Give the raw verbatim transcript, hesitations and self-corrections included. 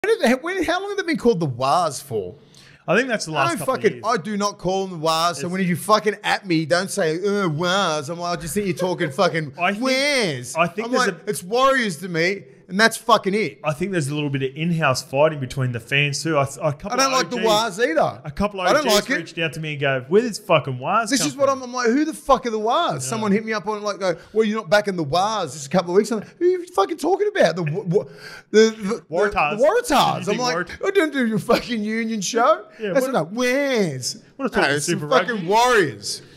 When, how long have they been called the W A H S for? I think that's the last I don't couple fucking, of years. I do not call them the W A H S. So when you fucking at me, don't say uh, W A H S. I'm like, I just think you're talking fucking I think- where's. I think I'm there's like, a- it's Warriors to me, and that's fucking it. I think there's a little bit of in-house fighting between the fans too. I, a couple I don't of like O Gs, the W A H S either. A couple of I O don't Gs like it. reached out to me and go, "Where does fucking W A H S This come is what from?" I'm, I'm like, who the fuck are the W A H S? Someone hit me up on it like, go, well, you're not back in the W A H S. This is a couple of weeks. I'm like, who are you fucking talking about? The w- w- the, the, Waratahs. the Waratahs. Did you I'm think like, Warat- I don't do your fucking union show. Yeah, That's what- not. Where's? what a No, talking it's some Super fucking Rugby. Warriors.